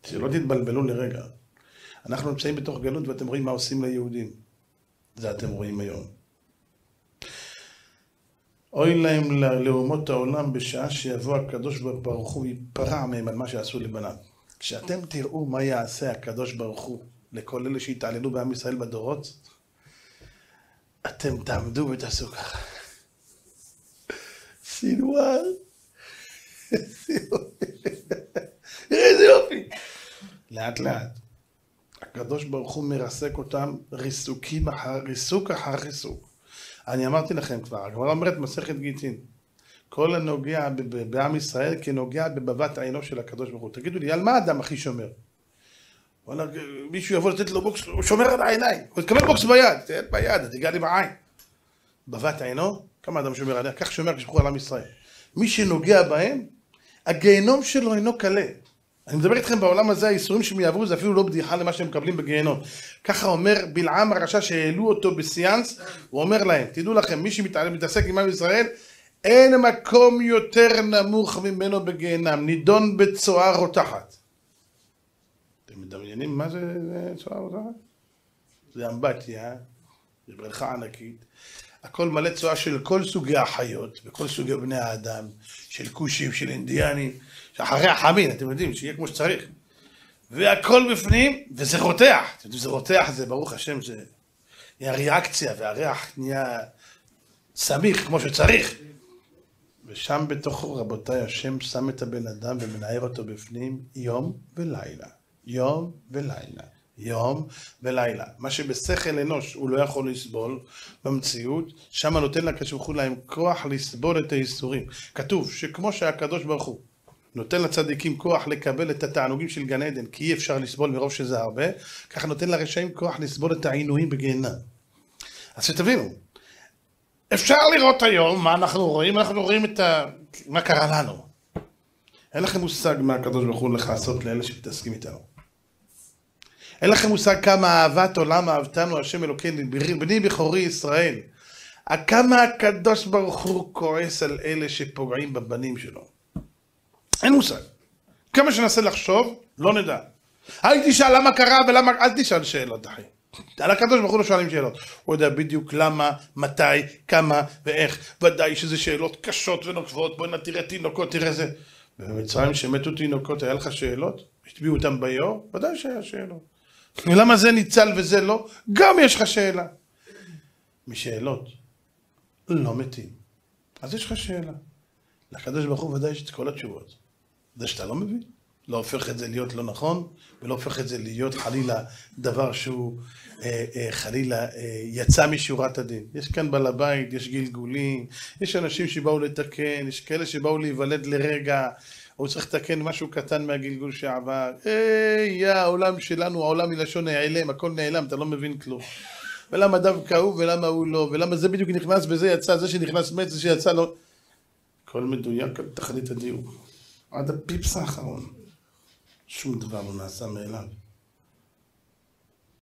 שלא תתבלבלו לרגע. אנחנו נמצאים בתוך גלות ואתם רואים מה עושים ליהודים. זה אתם רואים היום. אוי להם לאומות העולם בשעה שיבוא הקדוש ברוך הוא ויפרע מהם על מה שעשו לבניו. כשאתם תראו מה יעשה הקדוש ברוך הוא לכל אלה שהתעללו בעם ישראל בדורות, אתם תעמדו ותעשו ככה. סינואר. איזה יופי. לאט לאט. הקדוש ברוך הוא מרסק אותם ריסוק אחר ריסוק. אני אמרתי לכם כבר, הגמרא אומרת מסכת גיטין, כל הנוגע בעם ישראל כנוגע בבבת עינו של הקדוש ברוך הוא. תגידו לי, על מה האדם הכי שומר? מישהו יבוא לתת לו בוקס, הוא שומר על העיניים, הוא יקבל בוקס ביד, תהיה ביד, תיגע לי בעין. בבת עינו, כמה אדם שומר עליה? כך שומר כשפחו על עם ישראל. מי שנוגע בהם, הגיהנום שלו אינו קלה. אני מדבר איתכם בעולם הזה, האיסורים שהם יעברו, זה אפילו לא בדיחה למה שהם מקבלים בגיהנום. ככה אומר בלעם הרשע שהעלו אותו בסיאנס, הוא אומר להם, תדעו לכם, מי שמתעסק עם עם ישראל, אין מקום יותר נמוך ממנו בגיהנם, נידון בצואה רותחת. אתם מדמיינים מה זה צואה רותחת? זה אמבטיה, זה בריכה ענקית. הכל מלא צואה של כל סוגי החיות, וכל סוגי בני האדם, של כושים, של אינדיאנים, שאחרי החמין, אתם יודעים, שיהיה כמו שצריך. והכל בפנים, וזה רותח. אתם יודעים, זה רותח, זה ברוך השם, זה נהיה ריאקציה, והריח נהיה סמיך כמו שצריך. ושם בתוכו, רבותיי, השם שם את הבן אדם ומנער אותו בפנים יום ולילה. יום ולילה. יום ולילה. מה שבשכל אנוש הוא לא יכול לסבול במציאות, שם נותן לקשוחו להם כוח לסבול את האיסורים. כתוב שכמו שהקדוש ברוך הוא נותן לצדיקים כוח לקבל את התענוגים של גן עדן, כי אי אפשר לסבול מרוב שזה הרבה, ככה נותן לרשעים כוח לסבול את העינויים בגיהנם. אז שתבינו, אפשר לראות היום מה אנחנו רואים, מה קרה לנו. אין לכם מושג מה הקדוש ברוך הוא הולך לעשות לאלה שמתעסקים איתנו. אין לכם מושג כמה אהבת עולם אהבתנו השם אלוקינו, בני בכורי ישראל. כמה הקדוש ברוך הוא כועס על אלה שפוגעים בבנים שלו. אין מושג. כמה שננסה לחשוב, לא נדע. אל תשאל למה קרה ולמה, אל תשאל שאלות, אחי. על הקדוש ברוך הוא לא שואלים שאלות. הוא יודע בדיוק למה, מתי, כמה ואיך. ודאי שזה שאלות קשות ונוקבות. בואי תראה תינוקות, תראה זה. במצרים שמתו תינוקות, היה לך שאלות? השתביעו אותם ביור? ודאי שהיה שאלות. ולמה זה ניצל וזה לא? גם יש לך שאלה. משאלות לא מתים. אז יש לך שאלה. לקדוש ברוך הוא ודאי יש את כל התשובות. זה שאתה לא מבין. לא הופך את זה להיות לא נכון, ולא הופך את זה להיות חלילה דבר שהוא חלילה יצא משורת הדין. יש כאן בעל הבית, יש גלגולים, יש אנשים שבאו לתקן, יש כאלה שבאו להיוולד לרגע, הוא צריך לתקן משהו קטן מהגלגול שעבר. העולם שלנו, העולם מלשון נעלם, הכל נעלם, אתה לא מבין כלום. ולמה דווקא הוא ולמה הוא לא, ולמה זה בדיוק נכנס וזה יצא, זה שנכנס מת, זה שיצא לא. הכל מדויק על תכלית הדיוק. עד הפיפס האחרון. שום דבר לא נעשה מאליו.